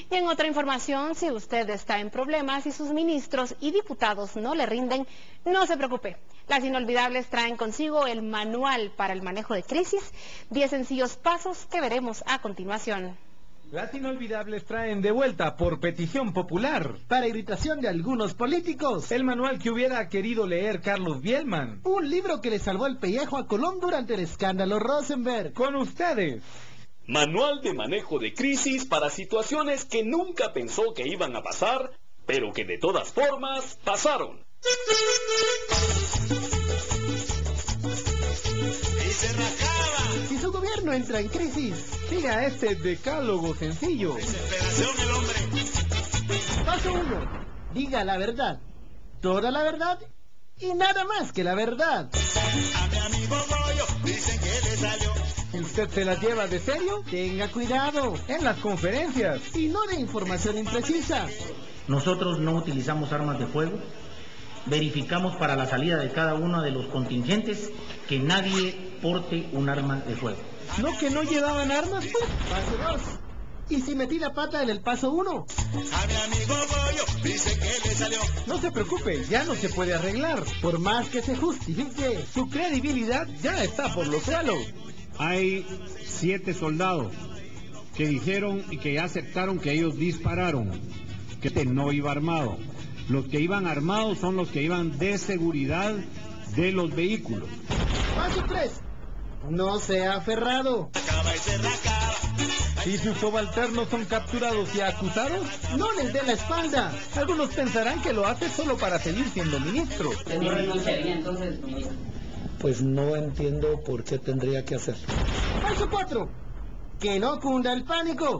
Y en otra información, si usted está en problemas y sus ministros y diputados no le rinden, no se preocupe. Las Inolvidables traen consigo el manual para el manejo de crisis, 10 sencillos pasos que veremos a continuación. Las Inolvidables traen de vuelta, por petición popular, para irritación de algunos políticos, el manual que hubiera querido leer Carlos Bielman. Un libro que le salvó el pellejo a Colón durante el escándalo Rosenberg. Con ustedes. Manual de manejo de crisis para situaciones que nunca pensó que iban a pasar, pero que de todas formas pasaron. Si su gobierno entra en crisis, siga este decálogo sencillo. Desesperación el hombre. Paso 1. Diga la verdad, toda la verdad y nada más que la verdad. A mi amigo Goyo dicen que le salió. Si usted se las lleva de serio, tenga cuidado en las conferencias y no de información imprecisa. Nosotros no utilizamos armas de fuego. Verificamos para la salida de cada uno de los contingentes que nadie porte un arma de fuego. ¿No que no llevaban armas? Paso 2. ¿Y si metí la pata en el paso 1? A mi amigo Goyo dice que le salió. No se preocupe, ya no se puede arreglar. Por más que se justifique, su credibilidad ya está por los suelos. Hay 7 soldados que dijeron y que ya aceptaron que ellos dispararon, que no iba armado. Los que iban armados son los que iban de seguridad de los vehículos. Paso 3. No sea aferrado. Si sus subalternos son capturados y acusados, no les dé la espalda. Algunos pensarán que lo hace solo para seguir siendo ministro. ¿No renunciaría entonces, ministro? Pues no entiendo por qué tendría que hacerlo. Paso 4. Que no cunda el pánico.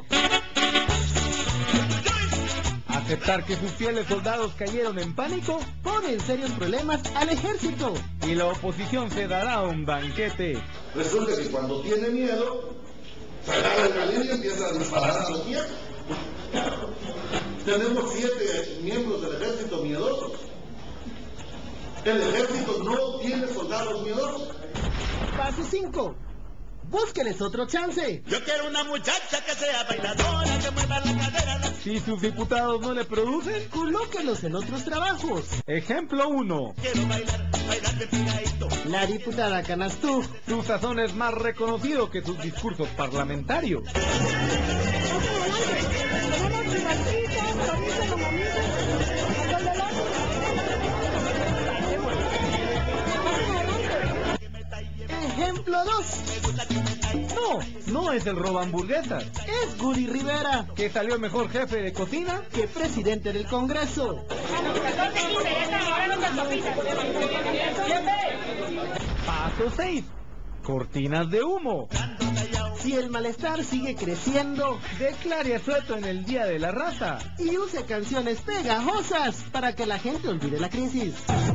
Aceptar que sus fieles soldados cayeron en pánico pone en serios problemas al ejército. Y la oposición se dará un banquete. Resulta que cuando tiene miedo, se agarra la línea y empieza a disparar a los tiempos. Tenemos 7 miembros del ejército miedosos. El ejército no tiene soldados miedosos. Paso 5. Búsqueles otro chance. Yo quiero una muchacha que sea bailadora, que mueva la cadera. Si sus diputados no le producen, colóquelos en otros trabajos. Ejemplo 1. Quiero bailar de pegadito. La diputada Canastú. Su sazón es más reconocido que sus discursos parlamentarios. Ejemplo 2. No es el roba hamburguesas. Es Guri Rivera, que salió mejor jefe de cocina que presidente del Congreso. Paso 6. Cortinas de humo. Si el malestar sigue creciendo, declare asueto en el Día de la Raza y use canciones pegajosas para que la gente olvide la crisis.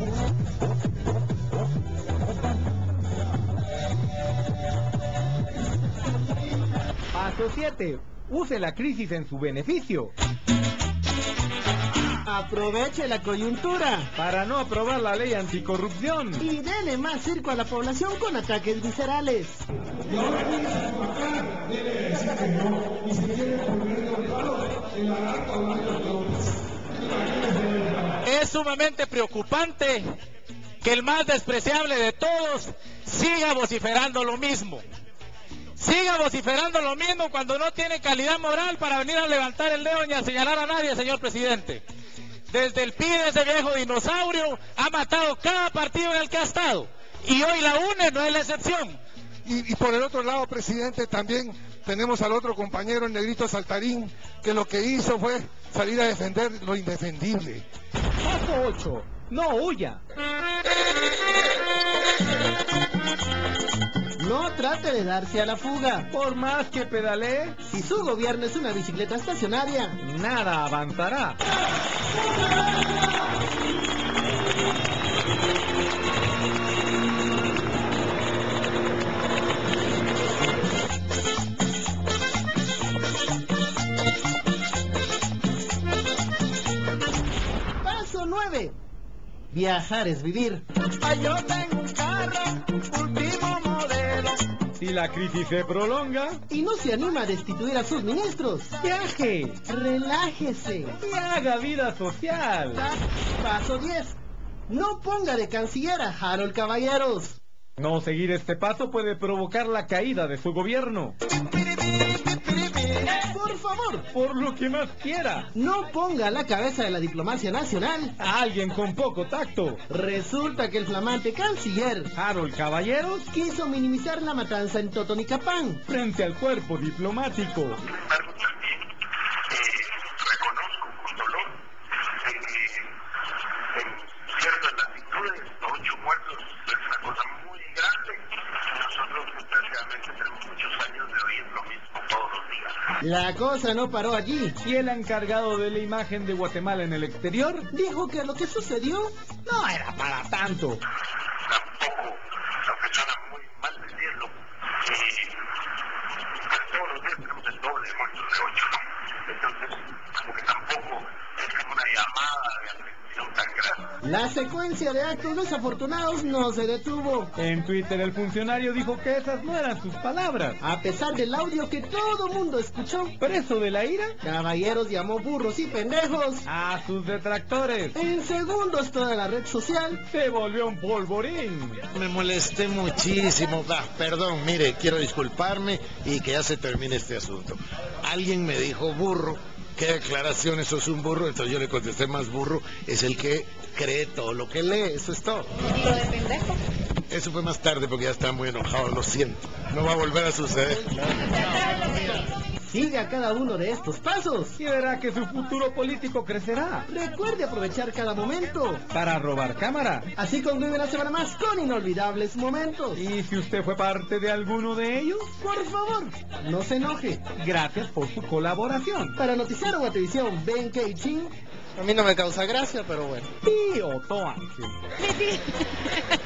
Paso 7. Use la crisis en su beneficio. Aproveche la coyuntura para no aprobar la ley anticorrupción y dele más circo a la población con ataques viscerales. Es sumamente preocupante que el más despreciable de todos siga vociferando lo mismo. Siga vociferando lo mismo cuando no tiene calidad moral para venir a levantar el dedo ni a señalar a nadie, señor presidente. Desde el PIDE, ese viejo dinosaurio, ha matado cada partido en el que ha estado. Y hoy la UNE no es la excepción. Y por el otro lado, presidente, también tenemos al otro compañero, el negrito Saltarín, que lo que hizo fue salir a defender lo indefendible. Paso 8. No huya. No trate de darse a la fuga. Por más que pedalee, si su gobierno es una bicicleta estacionaria, nada avanzará. Paso 9. Viajar es vivir. Ay, yo tengo un carro, último modelo, Si la crisis se prolonga, y no se anima a destituir a sus ministros, viaje relájese. y haga vida social. Paso 10. No ponga de canciller a Harold Caballeros. No seguir este paso puede provocar la caída de su gobierno. Por favor, Por lo que más quiera. no ponga a la cabeza de la diplomacia nacional A alguien con poco tacto. Resulta que el flamante canciller Harold Caballeros, quiso minimizar la matanza en Totonicapán. frente al cuerpo diplomático. Reconozco con dolor en ciertas latitudes 8 muertos es una cosa muy grande. Nosotros desgraciadamente tenemos muchos años de oír lo mismo todos los días. La cosa no paró allí. Y el encargado de la imagen de Guatemala en el exterior Dijo que lo que sucedió no era para tanto. Tampoco, aunque suena muy mal decirlo, todos los días tenemos el doble de muertos de 8, ¿no? Entonces, como que tampoco es como una llamada de atención tan grande. la secuencia de actos desafortunados no se detuvo. En Twitter el funcionario dijo que esas no eran sus palabras. A pesar del audio que todo mundo escuchó, Preso de la ira Caballeros llamó burros y pendejos. a sus detractores. En segundos toda la red social Se volvió un polvorín. Me molesté muchísimo. Perdón, mire, quiero disculparme y que ya se termine este asunto. Alguien me dijo burro. ¿Qué declaración? Eso es un burro. Entonces yo le contesté, más burro es el que cree todo lo que lee. Eso es todo. ¿Y lo de pendejo? Eso fue más tarde porque ya estaba muy enojado, lo siento. No va a volver a suceder. siga cada uno de estos pasos. Y verá que su futuro político crecerá. Recuerde aprovechar cada momento. Para robar cámara. Así concluye una semana más con inolvidables momentos. Y si usted fue parte de alguno de ellos, Por favor, no se enoje. gracias por su colaboración. Para Noticiero Guatevisión, Ben Keichin. A mí no me causa gracia, pero bueno. Tío Toan. Sí, sí.